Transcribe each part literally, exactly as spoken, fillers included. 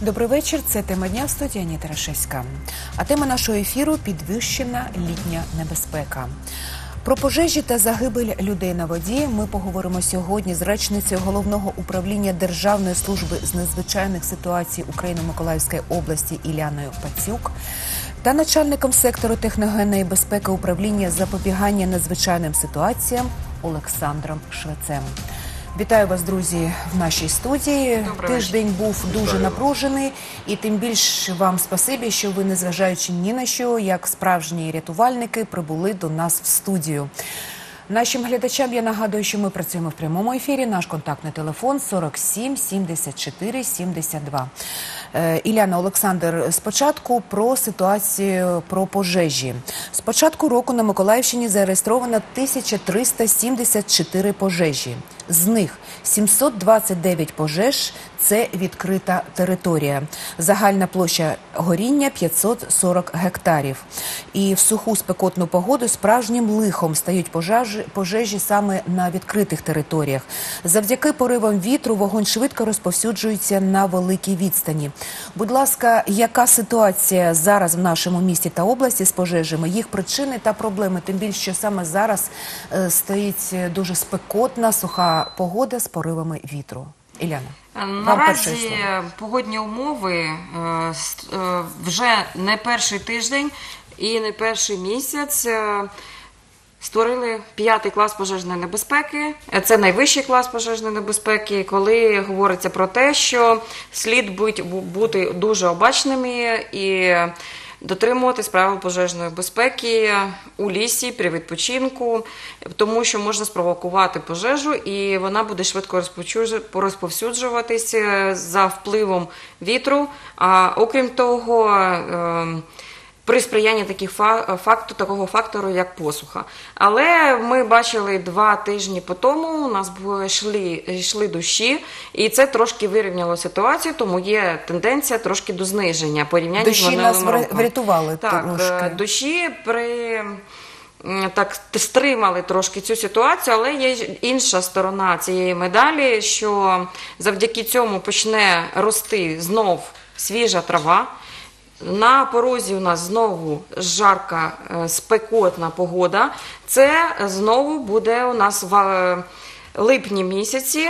Добрий вечір. Це тема дня в студії Аніта Рашевська. А тема нашого ефіру – підвищена літня небезпека. Про пожежі та загибель людей на воді ми поговоримо сьогодні з речницею Головного управління Державної служби з надзвичайних ситуацій України-Миколаївської області Іляною Пацюк та начальником сектору техногенної безпеки управління запобігання надзвичайним ситуаціям Олександром Швецем. Вітаю вас, друзі, в нашій студії. Добрий Тиждень вечір. був дуже Вітаю. напружений, і тим більш вам спасибі, що ви, незважаючи ні на що, як справжні рятувальники, прибули до нас в студію. Нашим глядачам я нагадую, що ми працюємо в прямому ефірі. Наш контактний телефон сорок сім сімдесят чотири сімдесят два. Е, Іляна, Олександр, спочатку про ситуацію, про пожежі. З початку року на Миколаївщині зареєстровано тисяча триста сімдесят чотири пожежі. З них сімсот двадцять дев'ять пожеж – це відкрита територія. Загальна площа горіння – п'ятсот сорок гектарів. І в суху спекотну погоду справжнім лихом стають пожежі, пожежі саме на відкритих територіях. Завдяки поривам вітру вогонь швидко розповсюджується на великій відстані. Будь ласка, яка ситуація зараз в нашому місті та області з пожежами, їх причини та проблеми? Тим більше, що саме зараз е, стоїть дуже спекотна, суха погода з поривами вітру. Іляна. Наразі погодні умови е, е, вже не перший тиждень і не перший місяць е, створили п'ятий клас пожежної небезпеки. Це найвищий клас пожежної небезпеки, коли говориться про те, що слід бути, бути дуже обачними і дотримуватись правил пожежної безпеки у лісі, при відпочинку, тому що можна спровокувати пожежу і вона буде швидко розповсюджуватися за впливом вітру. А окрім того, при сприянні таких факту, такого фактору, як посуха. Але ми бачили два тижні по тому, у нас йшли, йшли дощі, і це трошки вирівняло ситуацію, тому є тенденція трошки до зниження порівняння з минулим роком. Дощі нас врятували так, трошки. Дощі при... так стримали трошки цю ситуацію, але є інша сторона цієї медалі, що завдяки цьому почне рости знов свіжа трава. На порозі у нас знову жарка, спекотна погода. Це знову буде у нас в липні місяці,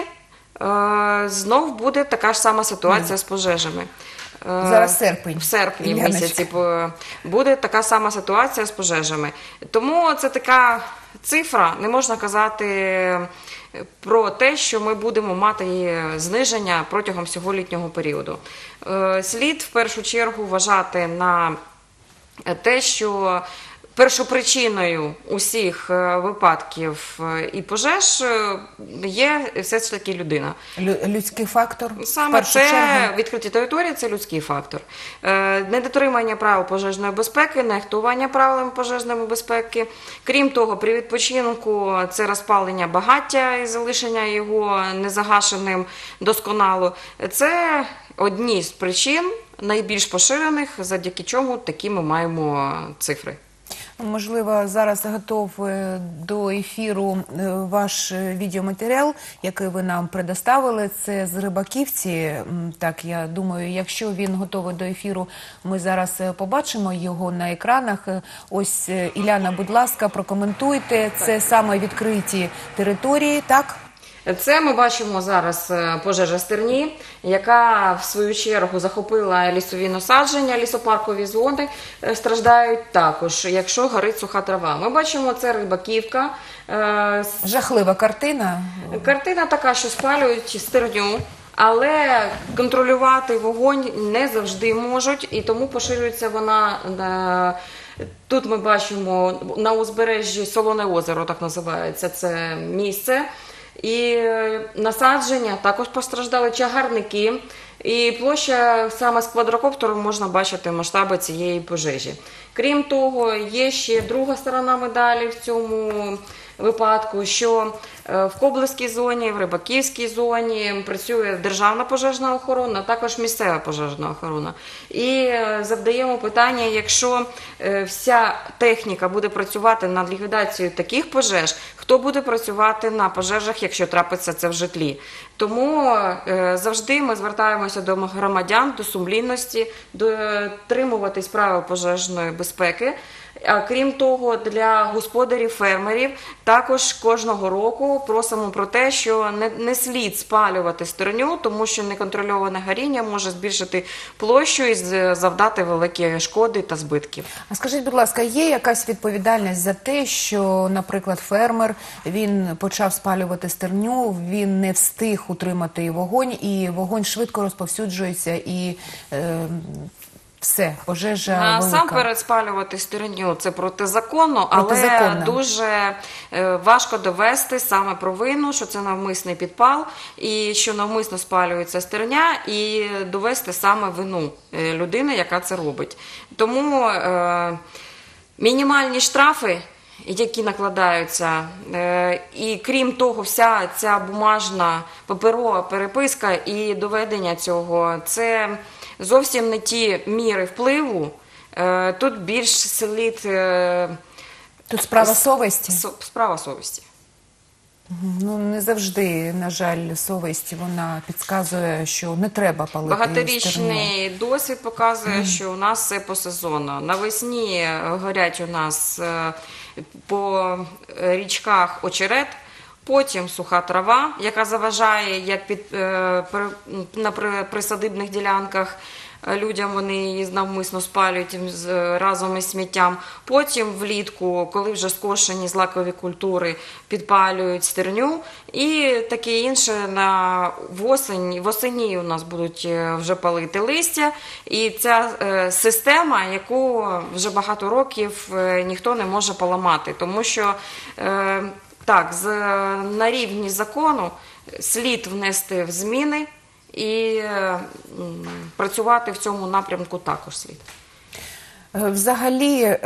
знову буде така ж сама ситуація з пожежами. Зараз серпень. В серпні Іляночка. місяці буде така сама ситуація з пожежами. Тому це така цифра, не можна казати про те, що ми будемо мати зниження протягом всього літнього періоду. Слід в першу чергу вважати на те, що першопричиною усіх випадків і пожеж є все ж таки людина. Людський фактор? Саме це відкриті території – це людський фактор. Недотримання правил пожежної безпеки, нехтування правилами пожежної безпеки. Крім того, при відпочинку це розпалення багаття і залишення його незагашеним досконало. Це одні з причин найбільш поширених, завдяки чому такі ми маємо цифри. Можливо, зараз готов до ефіру ваш відеоматеріал, який ви нам предоставили. Це з Рибаківці. Так, я думаю, якщо він готовий до ефіру, ми зараз побачимо його на екранах. Ось, Іляна, будь ласка, прокоментуйте. Це саме відкриті території, так? Це ми бачимо зараз пожежа стерні, яка в свою чергу захопила лісові насадження, лісопаркові зони страждають також, якщо горить суха трава. Ми бачимо, це Рибаківка. Жахлива картина. Картина така, що спалюють стерню, але контролювати вогонь не завжди можуть, і тому поширюється вона. Тут ми бачимо на узбережжі Солоне озеро, так називається це місце. І насадження також постраждали, чагарники. І площа саме з квадрокоптеру можна бачити масштаби цієї пожежі. Крім того, є ще друга сторона медалі в цьому випадку, що В Коблевській зоні, в Рибаківській зоні працює державна пожежна охорона, а також місцева пожежна охорона. І завдаємо питання, якщо вся техніка буде працювати над ліквідацією таких пожеж, хто буде працювати на пожежах, якщо трапиться це в житлі. Тому завжди ми звертаємося до громадян, до сумлінності, дотримуватись правил пожежної безпеки. А крім того, для господарів, фермерів також кожного року просимо про те, що не, не слід спалювати стерню, тому що неконтрольоване горіння може збільшити площу і завдати великі шкоди та збитків. А скажіть, будь ласка, є якась відповідальність за те, що, наприклад, фермер, він почав спалювати стерню, він не встиг утримати вогонь, і вогонь швидко розповсюджується, і е, все, пожежа велика. Насамперед спалювати стерню – це протизаконно, але Протизаконно. дуже е, важко довести саме провину, що це навмисний підпал, і що навмисно спалюється стерня, і довести саме вину е, людини, яка це робить. Тому е, мінімальні штрафи, які накладаються, е, і крім того, вся ця бумажна паперова переписка і доведення цього – це зовсім не ті міри впливу. Е, тут більш слід… Е, Тут справа совісті? Справа совісті. Ну, не завжди, на жаль, совість, вона підказує, що не треба палити Багаторічний стерню. досвід показує, mm. що у нас все по сезону. Навесні горять у нас по річках очерет, потім суха трава, яка заважає, як під, на присадибних ділянках людям, вони її навмисно спалюють разом із сміттям. Потім влітку, коли вже скошені злакові культури, підпалюють стерню. І таке інше на восені. Восені у нас будуть вже палити листя. І ця система, яку вже багато років ніхто не може поламати. Тому що так, на рівні закону слід внести в зміни, і працювати в цьому напрямку також слід. Взагалі,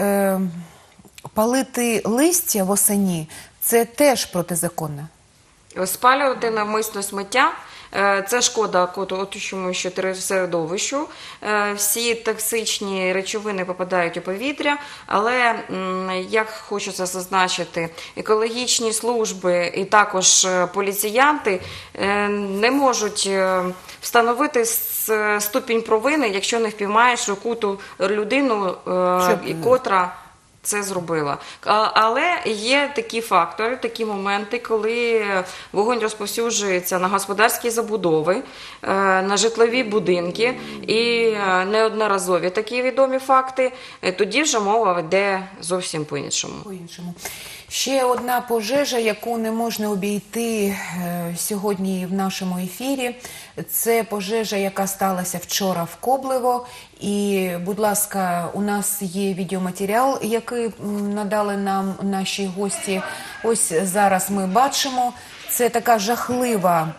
палити листя восені – це теж протизаконно? Спалювати навмисно сміття – це шкода оточуючому середовищу. Всі токсичні речовини попадають у повітря, але, як хочеться зазначити, екологічні служби і також поліціянти не можуть встановити ступінь провини, якщо не впіймаєш яку-ту людину, котра це зробила. Але є такі фактори, такі моменти, коли вогонь розповсюджується на господарські забудови, на житлові будинки, і неодноразові такі відомі факти, тоді вже мова йде зовсім по-іншому. По-іншому. Ще одна пожежа, яку не можна обійти сьогодні в нашому ефірі, це пожежа, яка сталася вчора в Коблево. І, будь ласка, у нас є відеоматеріал, який надали нам наші гості. Ось зараз ми бачимо. Це така жахлива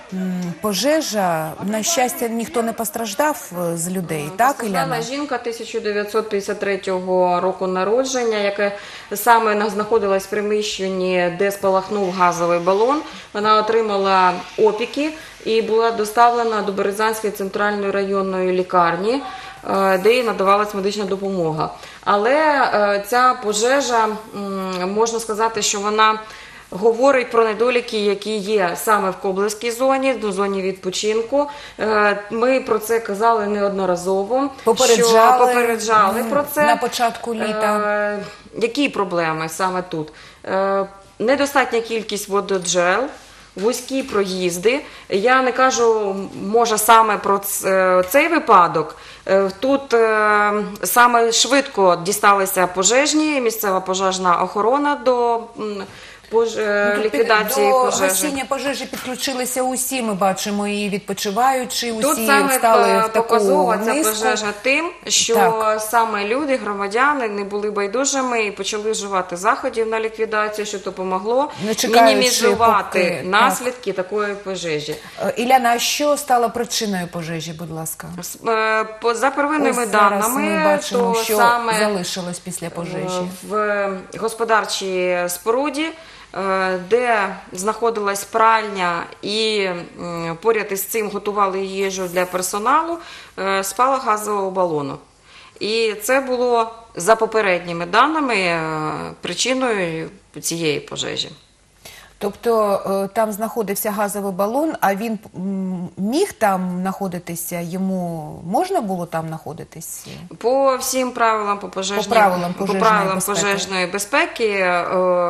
пожежа. На щастя, ніхто не постраждав з людей, так, Іляна? Жінка тисяча дев'ятсот п'ятдесят третього року народження, яка саме знаходилась в приміщенні, де спалахнув газовий балон. Вона отримала опіки і була доставлена до Березанської центральної районної лікарні, де їй надавалась медична допомога. Але ця пожежа, можна сказати, що вона говорить про недоліки, які є саме в Коблевській зоні, в зоні відпочинку. Ми про це казали неодноразово. Попереджали, що попереджали про це. На початку літа. Які проблеми саме тут? Недостатня кількість вододжерел, вузькі проїзди. Я не кажу, може, саме про цей випадок. Тут саме швидко дісталися пожежні, місцева пожежна охорона до Пож... ліквідації до пожежі. До гасіння пожежі підключилися усі, ми бачимо, і відпочиваючи, усі Тут саме встали в таку показова ця низку. пожежа тим, що так. саме люди, громадяни не були байдужими і почали вживати заходів на ліквідацію, що допомогло мінімізувати поки... наслідки так. такої пожежі. Іляна, а що стало причиною пожежі, будь ласка? За первинними Ось даними, ми бачимо, то що саме залишилось після пожежі. В господарчій споруді е, де знаходилась пральня і м, поряд із цим готували їжу для персоналу, е, спалах газового балону. І це було, за попередніми даними, е, причиною цієї пожежі. Тобто е, там знаходився газовий балон, а він м, міг там знаходитися, йому можна було там знаходитись? По всім правилам по пожежній, По правилам по пожежної правилам безпеки. пожежної безпеки е,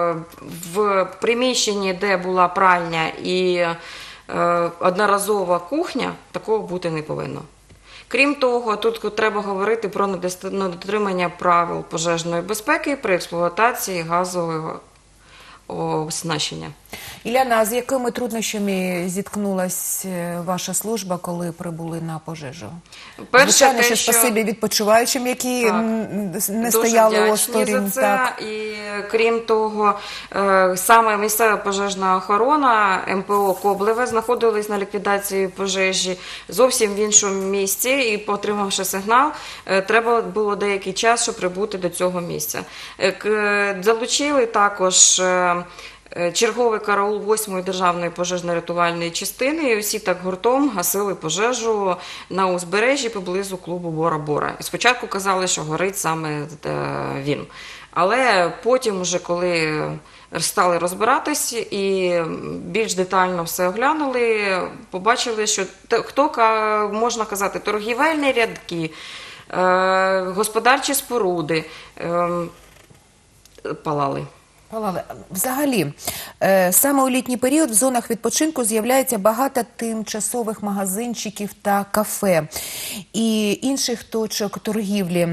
в приміщенні, де була пральня і е, одноразова кухня, такого бути не повинно. Крім того, тут треба говорити про недост- недотримання правил пожежної безпеки при експлуатації газового оснащення. Іляна, а з якими труднощами зіткнулась е, ваша служба, коли прибули на пожежу? Перше, Звичайно, те, що що- спасибі відпочиваючим, які Так. м, не Дуже стояли вдячні осторонь. за це. Так. І крім того, е, саме місцева пожежна охорона ем пе о Коблеве знаходились на ліквідації пожежі зовсім в іншому місці, і, отримавши сигнал, е, треба було деякий час, щоб прибути до цього місця. Е, к- Залучили також е, е, черговий караул восьмої державної пожежно-рятувальної частини, і усі так гуртом гасили пожежу на узбережжі поблизу клубу Бора-Бора. І спочатку казали, що горить саме е, він. Але потім, уже коли стали розбиратись і більш детально все оглянули, побачили, що те- хто, ка- можна казати, торгівельні рядки, е, господарчі споруди е, палали. Палали. Взагалі, е, саме у літній період в зонах відпочинку з'являється багато тимчасових магазинчиків та кафе і інших точок торгівлі.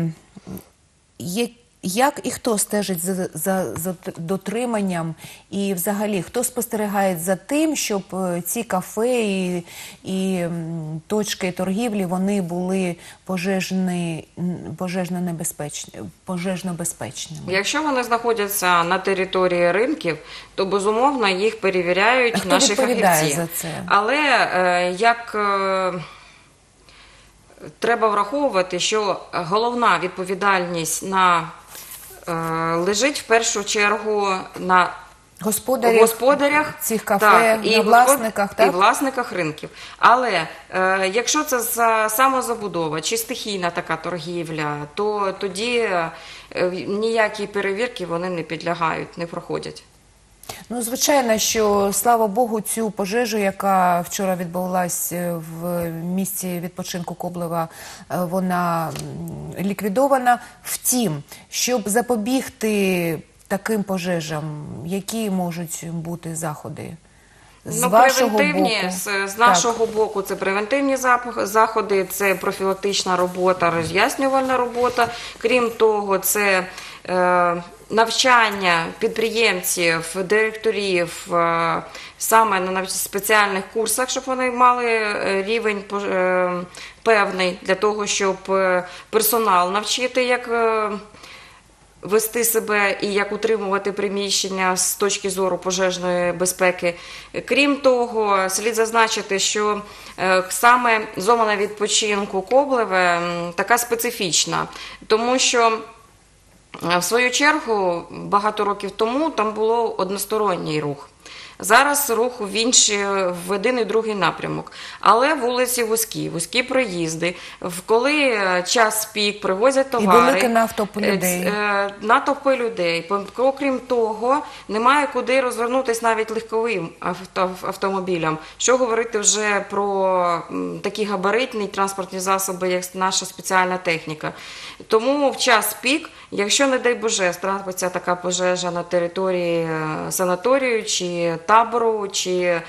Є- Як і хто стежить за, за, за т- дотриманням, і взагалі хто спостерігає за тим, щоб е, ці кафе і, і м, точки торгівлі вони були пожежні, м, пожежно небезпечні, пожежно безпечними? Якщо вони знаходяться на території ринків, то безумовно їх перевіряють А хто наші відповідає фахівці. за це? Але е, як е, треба враховувати, що головна відповідальність на е, лежить в першу чергу на Господарів, господарях цих кафе, так, на і власниках, господ- так? і власниках ринків. Але е, якщо це за самозабудова чи стихійна така торгівля, то тоді е, ніякі перевірки вони не підлягають, не проходять. Ну, звичайно, що, слава Богу, цю пожежу, яка вчора відбулась е, в місці відпочинку Коблева, е, вона м, ліквідована. Втім, щоб запобігти таким пожежам, які можуть бути заходи? З Ну, вашого превентивні, боку? з, з Так. нашого боку, це превентивні запах- заходи, це профілактична робота, роз'яснювальна робота. Крім того, це е, навчання підприємців, директорів е, саме на навч- спеціальних курсах, щоб вони мали е, рівень пож- е, певний для того, щоб е, персонал навчити, як е, вести себе і як утримувати приміщення з точки зору пожежної безпеки. Крім того, слід зазначити, що е, саме зона відпочинку Коблеве м, така специфічна, тому що е, в свою чергу багато років тому там було односторонній рух. Зараз рух в інший, в один і другий напрямок. Але вулиці вузькі, вузькі проїзди. В- Коли е, час пік, привозять товари. великий натовп е, людей. ц- е, Натовпи людей. Пом- Окрім того, немає куди розвернутися навіть легковим авто, автомобілям. Що говорити вже про м, такі габаритні транспортні засоби, як наша спеціальна техніка. Тому в час пік, якщо, не дай Боже, трапиться така пожежа на території е, санаторію, чи табору, чи е,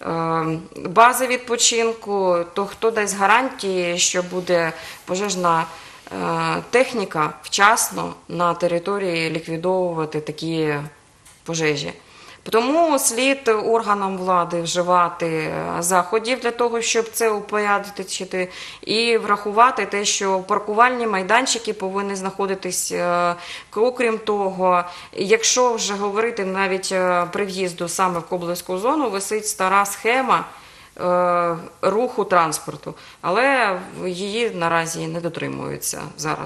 бази відпочинку, то хто дасть гарантії, що буде пожежна е, техніка вчасно на території ліквідовувати такі пожежі. Тому слід органам влади вживати заходів для того, щоб це упорядочити, і врахувати те, що паркувальні майданчики повинні знаходитись. е, Окрім того, якщо вже говорити навіть е, при в'їзду саме в Коблевську зону, висить стара схема е, руху транспорту, але її наразі не дотримуються зараз.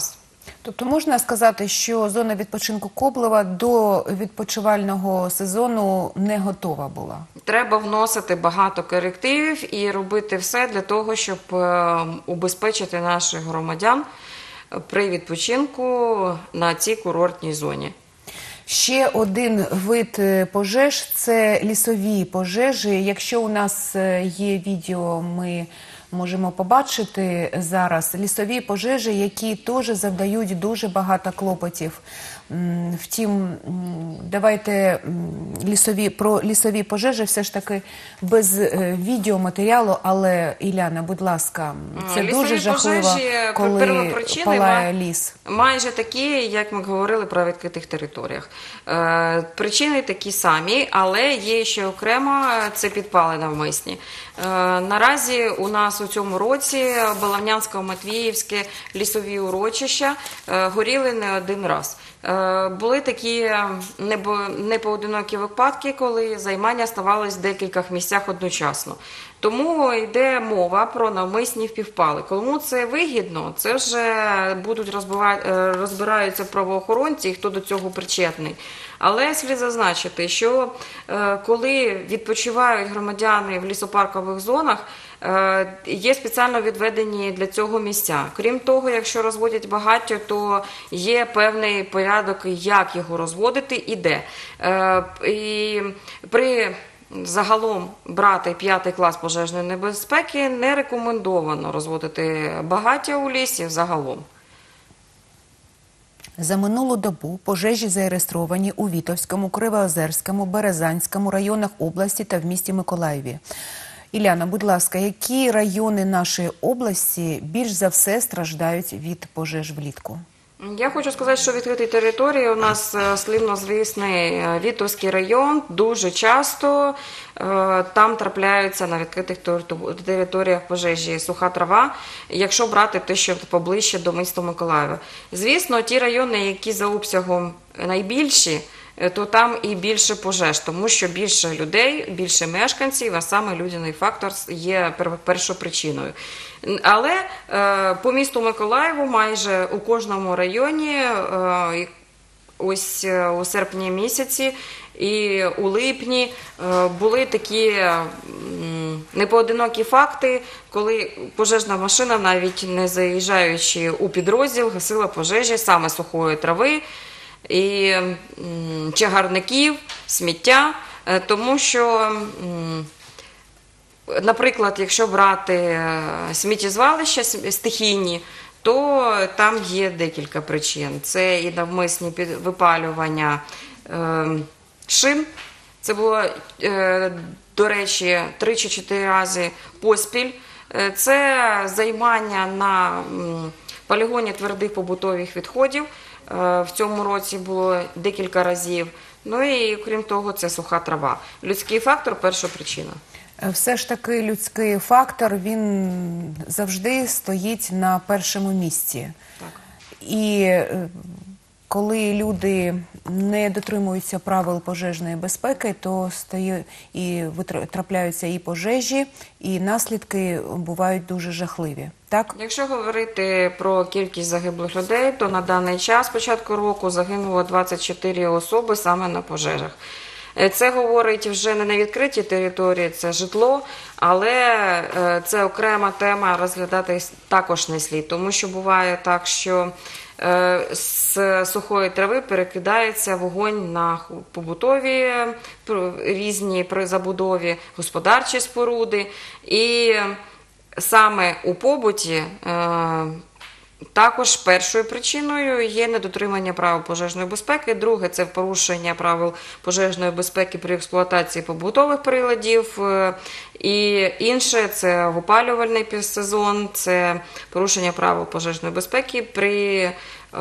Тобто можна сказати, що зона відпочинку Коблева до відпочивального сезону не готова була? Треба вносити багато корективів і робити все для того, щоб е, убезпечити наших громадян при відпочинку на цій курортній зоні. Ще один вид е, пожеж – це лісові пожежі. Якщо у нас е, є відео, ми можемо побачити зараз лісові пожежі, які теж завдають дуже багато клопотів. М, Втім, м, давайте м, лісові, про лісові пожежі все ж таки без е, відеоматеріалу, але, Іляна, будь ласка, це Лісові дуже жахливо, пожежі, коли первопричини палає ма- ліс. Майже такі, як ми говорили про відкритих територіях. Е, причини такі самі, але є ще окремо, це підпали навмисні. Е, наразі у нас у цьому році Балавнянсько-Матвіївське лісові урочища е, горіли не один раз. Е, були такі небо- непоодинокі випадки, коли займання ставалось в декількох місцях одночасно. Тому йде мова про навмисні впівпали. Кому це вигідно, це вже будуть розбива- е, розбираються правоохоронці, і хто до цього причетний. Але слід зазначити, що е, коли відпочивають громадяни в лісопаркових зонах, е, є спеціально відведені для цього місця. Крім того, якщо розводять багаття, то є певний порядок, як його розводити і де. Е, і при Загалом брати п'ятий клас пожежної небезпеки не рекомендовано розводити багаття у лісі загалом. За минулу добу пожежі зареєстровані у Вітовському, Кривоозерському, Березанському районах області та в місті Миколаєві. Іляна, будь ласка, які райони нашої області більш за все страждають від пожеж влітку? Я хочу сказати, що відкриті території у нас е, славнозвісний е, Вітовський район. Дуже часто е, там трапляються на відкритих тер- територіях пожежі суха трава, якщо брати те, що поближче до міста Миколаєва. Звісно, ті райони, які за обсягом найбільші, е, то там і більше пожеж, тому що більше людей, більше мешканців, а саме людяний фактор є пер- першопричиною. Але е, по місту Миколаєву майже у кожному районі е, ось е, у серпні місяці і у липні е, були такі м, непоодинокі факти, коли пожежна машина, навіть не заїжджаючи у підрозділ, гасила пожежі саме сухої трави і м, чагарників, сміття, е, тому що м, наприклад, якщо брати е, сміттєзвалища с- стихійні, то там є декілька причин. Це і навмисні під- випалювання е, шин. Це було, е, до речі, три чи чотири рази поспіль. Е, Це займання на м, полігоні твердих побутових відходів. Е, В цьому році було декілька разів. Ну і крім того, це суха трава. Людський фактор – перша причина. Все ж таки людський фактор, він завжди стоїть на першому місці. Так. І е, коли люди не дотримуються правил пожежної безпеки, то стає і витра- трапляються і пожежі, і наслідки бувають дуже жахливі. Так? Якщо говорити про кількість загиблих людей, то на даний час, з початку року, загинуло двадцять чотири особи саме на пожежах. Е, Це говорить вже не на відкритій території, це житло, але е, це окрема тема, розглядати також не слід, тому що буває так, що е, з сухої трави перекидається вогонь на ху- побутові е, пр- різні при забудові, господарчі споруди, і саме у побуті е, також першою причиною є недотримання правил пожежної безпеки. Друге – це порушення правил пожежної безпеки при експлуатації побутових приладів. Е, І інше – це опалювальний півсезон, це порушення правил пожежної безпеки при е,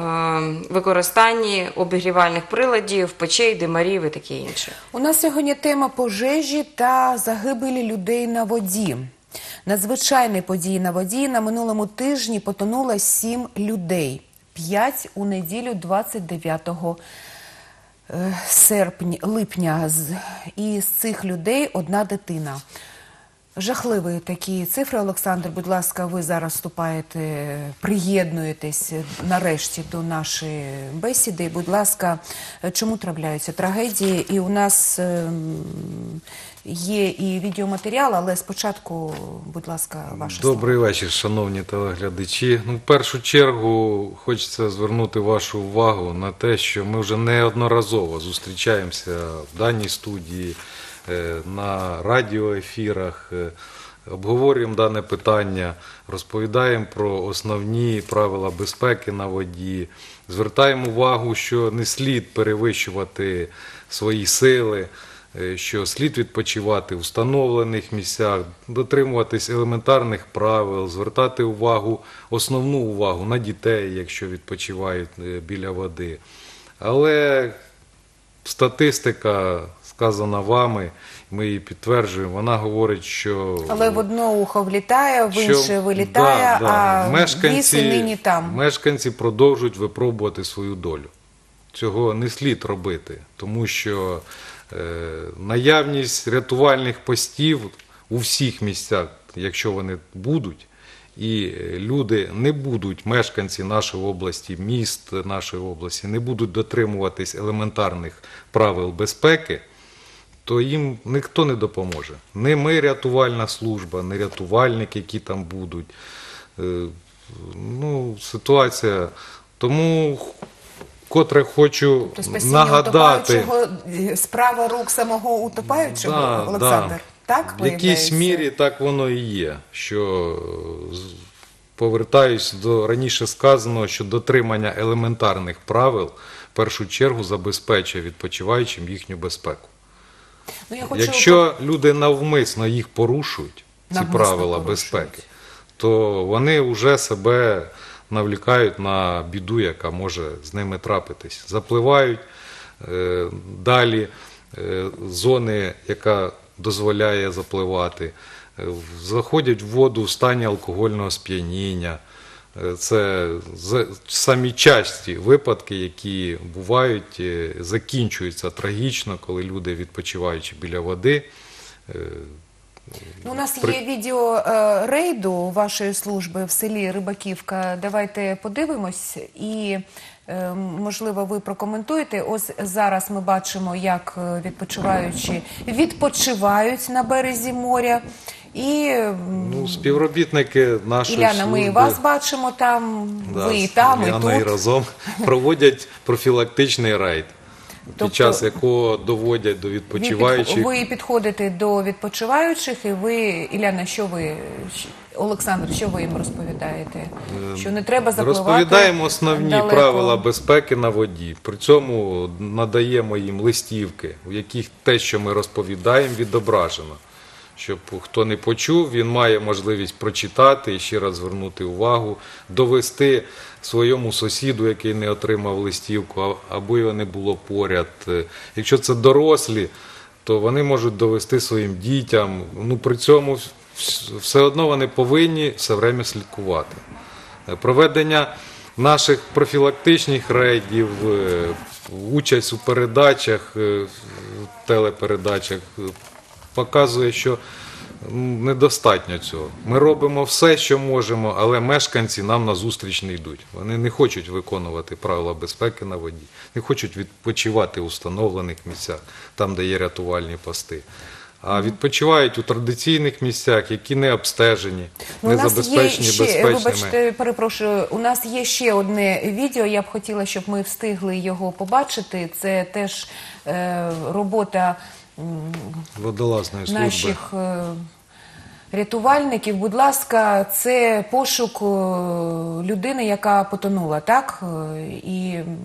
використанні обігрівальних приладів, печей, димарів і таке інше. У нас сьогодні тема пожежі та загибелі людей на воді. Надзвичайні події на воді. На минулому тижні потонуло сім людей. П'ять у неділю двадцять дев'ятого серпня, липня. З- І з цих людей одна дитина. Жахливі такі цифри, Олександр. Будь ласка, ви зараз вступаєте, приєднуєтесь нарешті до нашої бесіди. Будь ласка, чому трапляються трагедії? І у нас ем, є і відеоматеріал, але спочатку, будь ласка, ваше слово. Добрий вечір, шановні телеглядачі. Ну, в першу чергу хочеться звернути вашу увагу на те, що ми вже неодноразово зустрічаємося в даній студії, е, на радіоефірах, е, обговорюємо дане питання, розповідаємо про основні правила безпеки на воді, звертаємо увагу, що не слід перевищувати свої сили, що слід відпочивати в встановлених місцях, дотримуватись елементарних правил, звертати увагу, основну увагу на дітей, якщо відпочивають біля води. Але статистика, сказана вами, ми її підтверджуємо, вона говорить, що... Але в одне ухо влітає, в що- інше вилітає, да, да. а Мешканці- віси нині там. Мешканці продовжують випробувати свою долю. Цього не слід робити, тому що е, наявність рятувальних постів у всіх місцях, якщо вони будуть, і люди не будуть, мешканці нашої області, міст нашої області, не будуть дотримуватись елементарних правил безпеки, то їм ніхто не допоможе. Не ми, рятувальна служба, не рятувальники, які там будуть. Е, ну, ситуація. Тому котре хочу Тобто постійно нагадати. утопаючого, справа рук самого утопаючого, Да, Олександр? да. Так, В якійсь виявляється? мірі так воно і є, що з- повертаюсь до раніше сказаного, що дотримання елементарних правил в першу чергу забезпечує відпочиваючим їхню безпеку. Ну, я хочу... Якщо люди навмисно їх порушують, ці Навмисно правила порушують. безпеки, то вони вже себе навлікають на біду, яка може з ними трапитись. Запливають е, далі е, зони, яка дозволяє запливати, е, заходять в воду в стані алкогольного сп'яніння. Е, Це з- самі часті випадки, які бувають, е, закінчуються трагічно, коли люди, відпочиваючи біля води, е, Ну, у нас При- є відео е, рейду вашої служби в селі Рибаківка. Давайте подивимось і, е, можливо, ви прокоментуєте. Ось зараз ми бачимо, як е, відпочиваючі відпочивають на березі моря. І, м, ну, співробітники нашої Іляна, ми і служби, вас бачимо там, да, ви і там, і Яною тут. разом проводять профілактичний рейд, Тобто під час якого доводять до Ви, відпочиваючих. під, ви підходите до відпочиваючих, і ви, Іляна, що ви, щ- Олександр, що ви їм розповідаєте? Що не треба запливати Розповідаємо основні далеко? правила безпеки на воді. При цьому надаємо їм листівки, в яких те, що ми розповідаємо, відображено. Щоб хто не почув, він має можливість прочитати і ще раз звернути увагу, довести своєму сусіду, який не отримав листівку, а- або його не було поряд. Е, Якщо це дорослі, то вони можуть довести своїм дітям. Ну, при цьому вс- все одно вони повинні все время слідкувати. Е, Проведення наших профілактичних рейдів, е, участь у передачах, е, в телепередачах е, показує, що м, недостатньо цього. Ми робимо все, що можемо, але мешканці нам назустріч не йдуть. Вони не хочуть виконувати правила безпеки на воді, не хочуть відпочивати у встановлених місцях, там, де є рятувальні пости. А відпочивають у традиційних місцях, які не обстежені, Ну, не у нас забезпечені є ще, безпечними. вибачте, перепрошую, у нас є ще одне відео, я б хотіла, щоб ми встигли його побачити. Це теж е, робота м, Водолазної служби. наших е, рятувальників. Будь ласка, це пошук е, людини, яка потонула, так? Е, І м,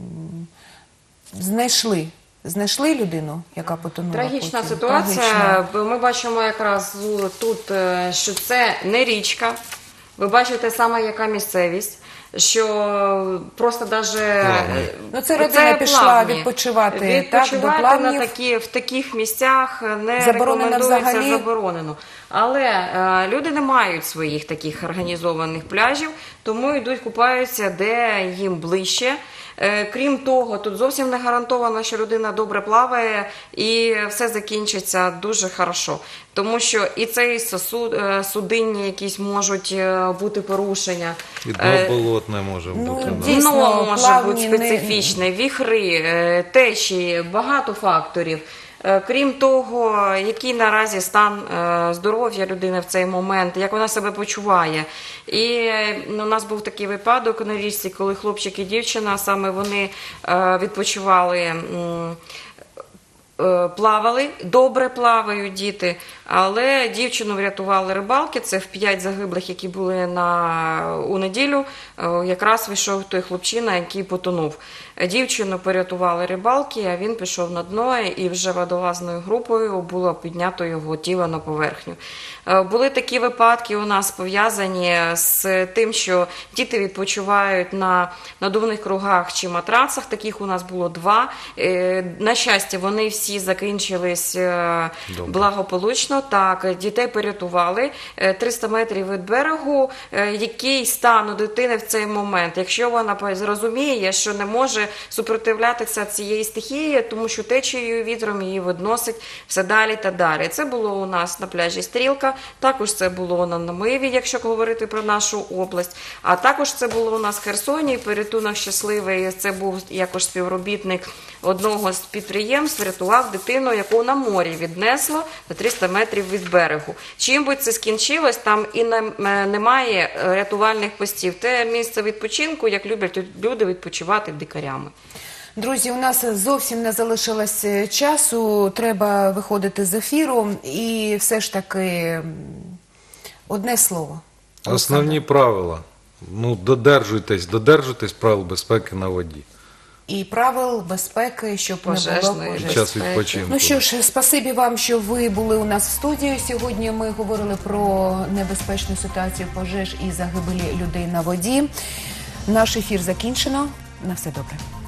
знайшли. Знайшли людину, яка потонула? Трагічна потім? ситуація. Трагічна. Ми бачимо якраз тут, е, що це не річка. Ви бачите саме, яка місцевість, що просто даже Плавні. Ну, це родина пішла плавні. відпочивати, так, Відпочивати до плавнів. на такі, в таких місцях не Заборонено рекомендується, взагалі? заборонено. Але е, люди не мають своїх таких організованих пляжів, тому йдуть купаються, де їм ближче. Е, Крім того, тут зовсім не гарантовано, що людина добре плаває і все закінчиться дуже хорошо. Тому що і цей сосуд, е, судинні якісь можуть е, бути порушення. І Е, дно болотне може ну, бути. да. дійсно, Дно може плавні бути не- специфічне, віхри, е, течії, багато факторів. Е, Крім того, який наразі стан е, здоров'я людини в цей момент, як вона себе почуває. І е, у нас був такий випадок на річці, коли хлопчик і дівчина, саме вони е, відпочивали, м, е, плавали, добре плавають діти, але дівчину врятували рибалки, це в п'ять загиблих, які були на, у неділю, е, якраз вийшов той хлопчина, який потонув. Дівчину порятували рибалки, а він пішов на дно, і вже водолазною групою було піднято його тіло на поверхню. Е, Були такі випадки у нас пов'язані з тим, що діти відпочивають на надувних кругах чи матрацах, таких у нас було два. Е, На щастя, вони всі закінчились е, Добре. благополучно. Так, дітей порятували. Е, триста метрів від берегу. Е, Який стан у дитини в цей момент? Якщо вона зрозуміє, що не може супротивлятися цієї стихії, тому що течією вітром її відносить все далі та далі. Це було у нас на пляжі Стрілка, також це було на Намиві, якщо говорити про нашу область, а також це було у нас в Херсоні, порятунок щасливий, це був якось співробітник одного з підприємств, врятував дитину, яку на морі віднесло на триста метрів від берегу. Чим би це скінчилось, там і не- немає рятувальних постів. Те місце відпочинку, як люблять люди відпочивати дикарями. Друзі, у нас зовсім не залишилось е, часу, треба виходити з ефіру. І все ж таки, м, одне слово. Основні правила. Ну, додержуйтесь, додержуйтесь правил безпеки на воді. І правил безпеки, щоб не було Пожежної пожеж. Під час безпеки. відпочинку. Ну що ж, спасибі вам, що ви були у нас в студії. Сьогодні ми говорили про небезпечну ситуацію пожеж і загибелі людей на воді. Наш ефір закінчено. На все добре.